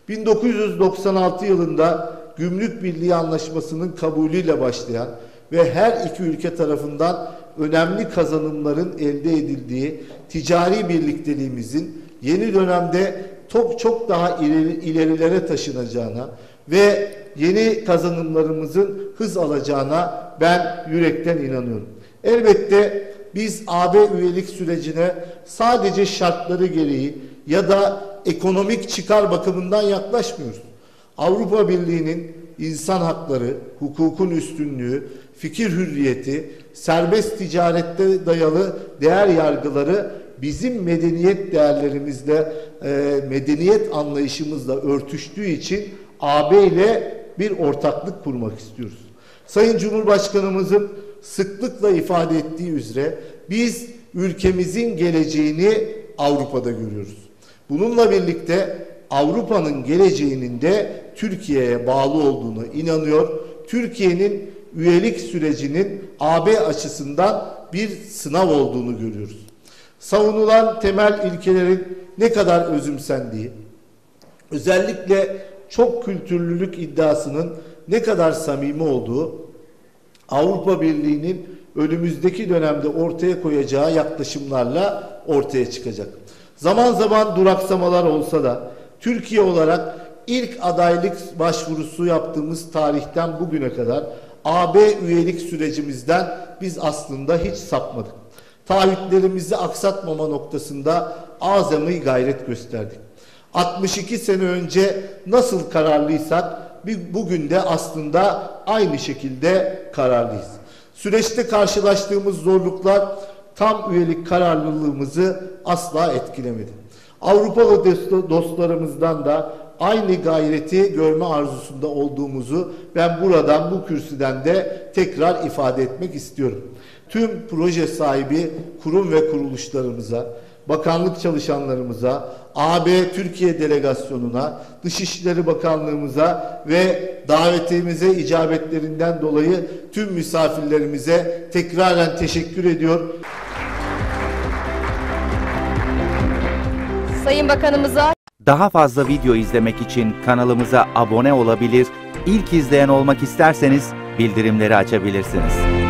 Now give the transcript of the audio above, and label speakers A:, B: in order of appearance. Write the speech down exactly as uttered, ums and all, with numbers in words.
A: bin dokuz yüz doksan altı yılında Gümrük Birliği Anlaşması'nın kabulüyle başlayan ve her iki ülke tarafından önemli kazanımların elde edildiği ticari birlikteliğimizin yeni dönemde çok çok daha ileri, ilerilere taşınacağına ve yeni kazanımlarımızın hız alacağına ben yürekten inanıyorum. Elbette biz A B üyelik sürecine sadece şartları gereği ya da ekonomik çıkar bakımından yaklaşmıyoruz. Avrupa Birliği'nin insan hakları, hukukun üstünlüğü, fikir hürriyeti, serbest ticarette dayalı değer yargıları bizim medeniyet değerlerimizle, e, medeniyet anlayışımızla örtüştüğü için A B ile bir ortaklık kurmak istiyoruz. Sayın Cumhurbaşkanımızın sıklıkla ifade ettiği üzere biz ülkemizin geleceğini Avrupa'da görüyoruz. Bununla birlikte Avrupa'nın geleceğinin de Türkiye'ye bağlı olduğuna inanıyor. Türkiye'nin üyelik sürecinin A B açısından bir sınav olduğunu görüyoruz. Savunulan temel ilkelerin ne kadar özümsendiği, özellikle çok kültürlülük iddiasının ne kadar samimi olduğu, Avrupa Birliği'nin önümüzdeki dönemde ortaya koyacağı yaklaşımlarla ortaya çıkacak. Zaman zaman duraksamalar olsa da Türkiye olarak ilk adaylık başvurusu yaptığımız tarihten bugüne kadar A B üyelik sürecimizden biz aslında hiç sapmadık. Taahhütlerimizi aksatmama noktasında azami gayret gösterdik. altmış iki sene önce nasıl kararlıysak bugün de aslında aynı şekilde kararlıyız. Süreçte karşılaştığımız zorluklar tam üyelik kararlılığımızı asla etkilemedi. Avrupalı dostlarımızdan da aynı gayreti görme arzusunda olduğumuzu ben buradan, bu kürsüden de tekrar ifade etmek istiyorum. Tüm proje sahibi kurum ve kuruluşlarımıza, bakanlık çalışanlarımıza, A B Türkiye Delegasyonu'na, Dışişleri Bakanlığımıza ve davetimize icabetlerinden dolayı tüm misafirlerimize tekraren teşekkür ediyor.
B: Sayın Bakanımıza
C: daha fazla video izlemek için kanalımıza abone olabilir, ilk izleyen olmak isterseniz bildirimleri açabilirsiniz.